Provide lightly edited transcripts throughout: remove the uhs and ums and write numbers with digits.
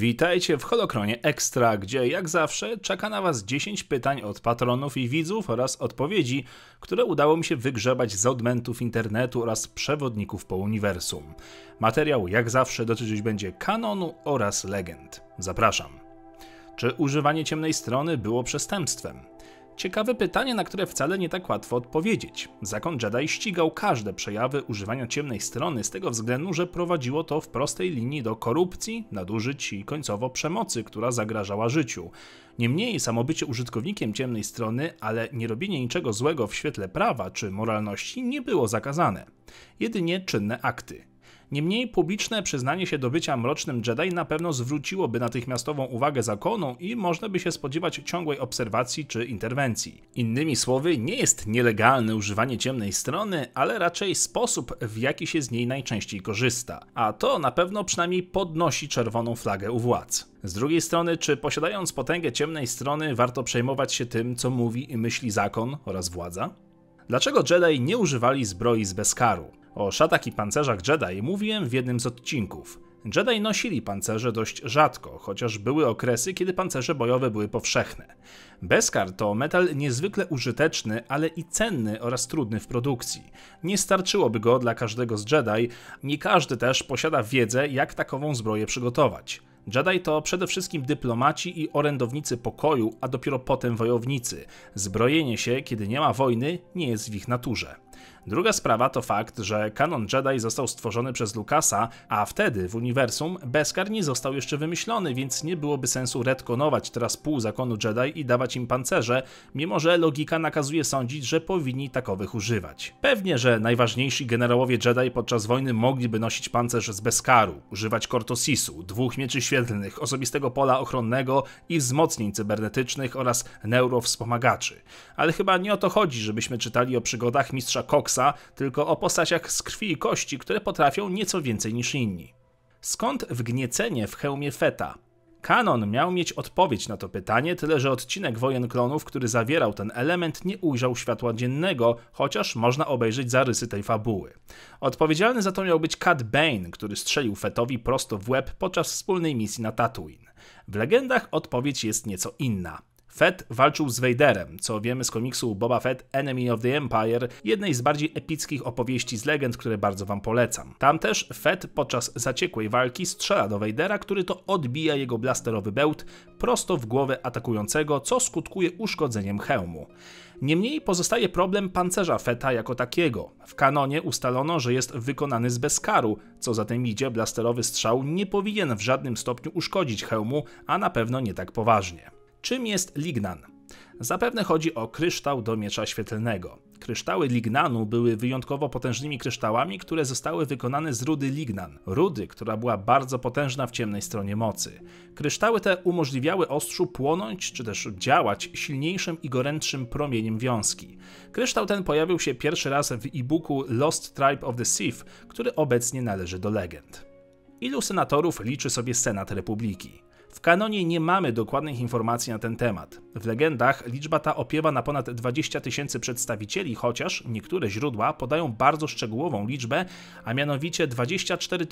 Witajcie w Holokronie Extra, gdzie jak zawsze czeka na Was 10 pytań od patronów i widzów oraz odpowiedzi, które udało mi się wygrzebać z odmętów internetu oraz przewodników po uniwersum. Materiał jak zawsze dotyczyć będzie kanonu oraz legend. Zapraszam. Czy używanie ciemnej strony było przestępstwem? Ciekawe pytanie, na które wcale nie tak łatwo odpowiedzieć. Zakon Jedi ścigał każde przejawy używania ciemnej strony z tego względu, że prowadziło to w prostej linii do korupcji, nadużyć i końcowo przemocy, która zagrażała życiu. Niemniej samo bycie użytkownikiem ciemnej strony, ale nie robienie niczego złego w świetle prawa czy moralności nie było zakazane. Jedynie czynne akty. Niemniej publiczne przyznanie się do bycia mrocznym Jedi na pewno zwróciłoby natychmiastową uwagę zakonu i można by się spodziewać ciągłej obserwacji czy interwencji. Innymi słowy, nie jest nielegalne używanie ciemnej strony, ale raczej sposób, w jaki się z niej najczęściej korzysta. A to na pewno przynajmniej podnosi czerwoną flagę u władz. Z drugiej strony, czy posiadając potęgę ciemnej strony warto przejmować się tym, co mówi i myśli zakon oraz władza? Dlaczego Jedi nie używali zbroi z Beskaru? O szatach i pancerzach Jedi mówiłem w jednym z odcinków. Jedi nosili pancerze dość rzadko, chociaż były okresy, kiedy pancerze bojowe były powszechne. Beskar to metal niezwykle użyteczny, ale i cenny oraz trudny w produkcji. Nie starczyłoby go dla każdego z Jedi, nie każdy też posiada wiedzę, jak takową zbroję przygotować. Jedi to przede wszystkim dyplomaci i orędownicy pokoju, a dopiero potem wojownicy. Zbrojenie się, kiedy nie ma wojny, nie jest w ich naturze. Druga sprawa to fakt, że kanon Jedi został stworzony przez Lucasa, a wtedy w uniwersum Beskar nie został jeszcze wymyślony, więc nie byłoby sensu retkonować teraz pół zakonu Jedi i dawać im pancerze, mimo że logika nakazuje sądzić, że powinni takowych używać. Pewnie, że najważniejsi generałowie Jedi podczas wojny mogliby nosić pancerz z Beskaru, używać Cortosisu, 2 mieczy świetlnych, osobistego pola ochronnego i wzmocnień cybernetycznych oraz neurowspomagaczy. Ale chyba nie o to chodzi, żebyśmy czytali o przygodach mistrza Coxa, tylko o postaciach z krwi i kości, które potrafią nieco więcej niż inni. Skąd wgniecenie w hełmie Fetta? Kanon miał mieć odpowiedź na to pytanie, tyle że odcinek Wojen Klonów, który zawierał ten element, nie ujrzał światła dziennego, chociaż można obejrzeć zarysy tej fabuły. Odpowiedzialny za to miał być Cad Bane, który strzelił Fettowi prosto w łeb podczas wspólnej misji na Tatooine. W legendach odpowiedź jest nieco inna. Fett walczył z Vaderem, co wiemy z komiksu Boba Fett Enemy of the Empire, jednej z bardziej epickich opowieści z legend, które bardzo wam polecam. Tam też Fett podczas zaciekłej walki strzela do Vadera, który to odbija jego blasterowy bełt prosto w głowę atakującego, co skutkuje uszkodzeniem hełmu. Niemniej pozostaje problem pancerza Fetta jako takiego. W kanonie ustalono, że jest wykonany z Beskaru, co za tym idzie, blasterowy strzał nie powinien w żadnym stopniu uszkodzić hełmu, a na pewno nie tak poważnie. Czym jest lignan? Zapewne chodzi o kryształ do miecza świetlnego. Kryształy lignanu były wyjątkowo potężnymi kryształami, które zostały wykonane z rudy lignan. Rudy, która była bardzo potężna w ciemnej stronie mocy. Kryształy te umożliwiały ostrzu płonąć, czy też działać silniejszym i gorętszym promieniem wiązki. Kryształ ten pojawił się pierwszy raz w e-booku Lost Tribe of the Sith, który obecnie należy do legend. Ilu senatorów liczy sobie Senat Republiki? W kanonie nie mamy dokładnych informacji na ten temat. W legendach liczba ta opiewa na ponad 20 000 przedstawicieli, chociaż niektóre źródła podają bardzo szczegółową liczbę, a mianowicie 24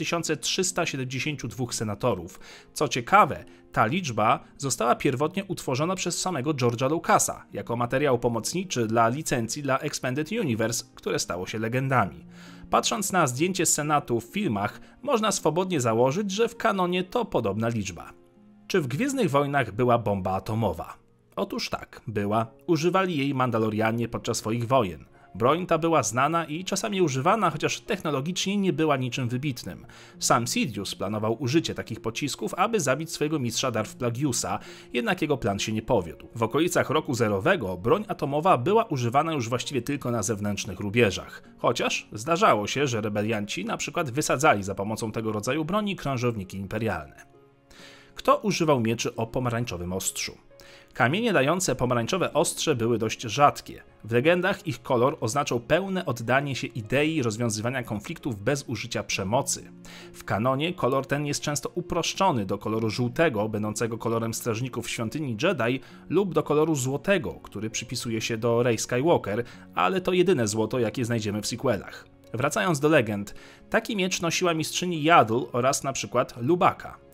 372 senatorów. Co ciekawe, ta liczba została pierwotnie utworzona przez samego George'a Lucasa, jako materiał pomocniczy dla licencji dla Expanded Universe, które stało się legendami. Patrząc na zdjęcie Senatu w filmach, można swobodnie założyć, że w kanonie to podobna liczba. Czy w Gwiezdnych Wojnach była bomba atomowa? Otóż tak, była. Używali jej Mandalorianie podczas swoich wojen. Broń ta była znana i czasami używana, chociaż technologicznie nie była niczym wybitnym. Sam Sidious planował użycie takich pocisków, aby zabić swojego mistrza Darth Plagueusa, jednak jego plan się nie powiódł. W okolicach roku zerowego broń atomowa była używana już właściwie tylko na zewnętrznych rubieżach. Chociaż zdarzało się, że rebelianci na przykład wysadzali za pomocą tego rodzaju broni krążowniki imperialne. Kto używał mieczy o pomarańczowym ostrzu? Kamienie dające pomarańczowe ostrze były dość rzadkie. W legendach ich kolor oznaczał pełne oddanie się idei rozwiązywania konfliktów bez użycia przemocy. W kanonie kolor ten jest często uproszczony do koloru żółtego, będącego kolorem strażników świątyni Jedi, lub do koloru złotego, który przypisuje się do Rey Skywalker, ale to jedyne złoto, jakie znajdziemy w sequelach. Wracając do legend, taki miecz nosiła mistrzyni Yaddle oraz na przykład Lubaka.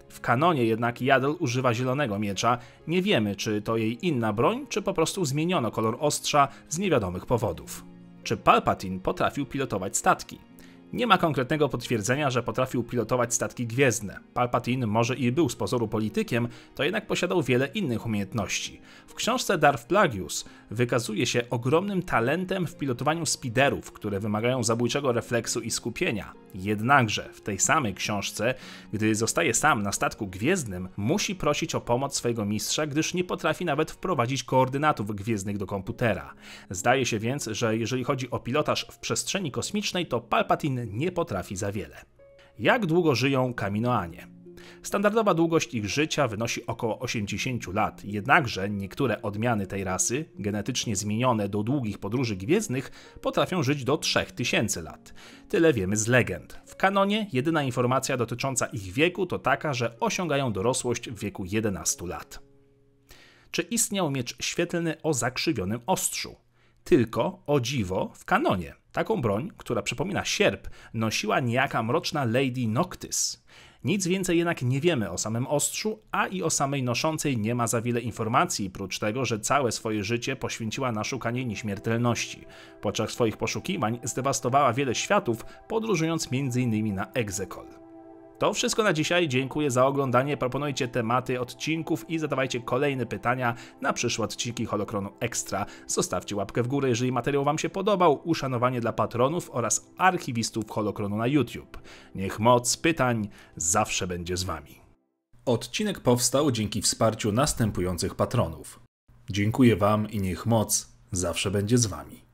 W kanonie jednak Yaddle używa zielonego miecza, nie wiemy czy to jej inna broń, czy po prostu zmieniono kolor ostrza z niewiadomych powodów. Czy Palpatine potrafił pilotować statki? Nie ma konkretnego potwierdzenia, że potrafił pilotować statki gwiezdne. Palpatine może i był z pozoru politykiem, to jednak posiadał wiele innych umiejętności. W książce Darth Plagueis wykazuje się ogromnym talentem w pilotowaniu speederów, które wymagają zabójczego refleksu i skupienia. Jednakże w tej samej książce, gdy zostaje sam na statku gwiezdnym, musi prosić o pomoc swojego mistrza, gdyż nie potrafi nawet wprowadzić koordynatów gwiezdnych do komputera. Zdaje się więc, że jeżeli chodzi o pilotaż w przestrzeni kosmicznej, to Palpatine nie potrafi za wiele. Jak długo żyją Kaminoanie? Standardowa długość ich życia wynosi około 80 lat, jednakże niektóre odmiany tej rasy, genetycznie zmienione do długich podróży gwiezdnych, potrafią żyć do 3000 lat. Tyle wiemy z legend. W kanonie jedyna informacja dotycząca ich wieku to taka, że osiągają dorosłość w wieku 11 lat. Czy istniał miecz świetlny o zakrzywionym ostrzu? Tylko, o dziwo, w kanonie. Taką broń, która przypomina sierp, nosiła niejaka mroczna Lady Noctis. Nic więcej jednak nie wiemy o samym ostrzu, a i o samej noszącej nie ma za wiele informacji, prócz tego, że całe swoje życie poświęciła na szukanie nieśmiertelności. Podczas swoich poszukiwań zdewastowała wiele światów, podróżując m.in. na Exegol. To wszystko na dzisiaj, dziękuję za oglądanie, proponujcie tematy odcinków i zadawajcie kolejne pytania na przyszłe odcinki Holokronu Extra. Zostawcie łapkę w górę, jeżeli materiał wam się podobał, uszanowanie dla patronów oraz archiwistów Holokronu na YouTube. Niech moc pytań zawsze będzie z wami. Odcinek powstał dzięki wsparciu następujących patronów. Dziękuję wam i niech moc zawsze będzie z wami.